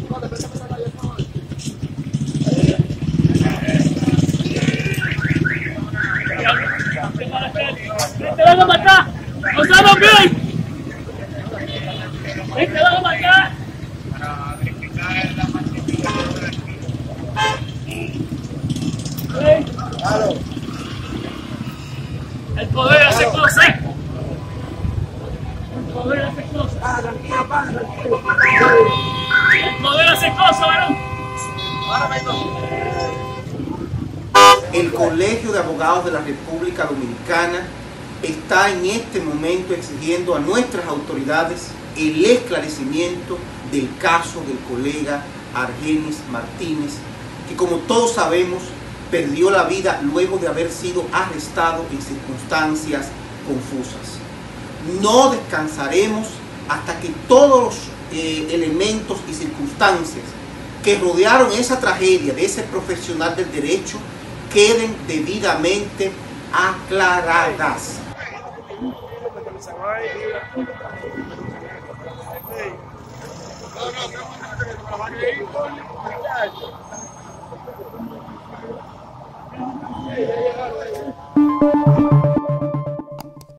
¡Vente, vamos para acá! ¡No estamos bien! ¡Vente, vamos para acá! Para verificar la participación de la actividad. Claro. El poder hace cosas. El poder hace cosas. Tranquilo, padre, tranquilo. El poder hace cosas, varón. El Colegio de Abogados de la República Dominicana está en este momento exigiendo a nuestras autoridades el esclarecimiento del caso del colega Argenis Martínez, que como todos sabemos perdió la vida luego de haber sido arrestado en circunstancias confusas. No descansaremos hasta que todos los elementos y circunstancias que rodearon esa tragedia de ese profesional del derecho queden debidamente aclaradas. No,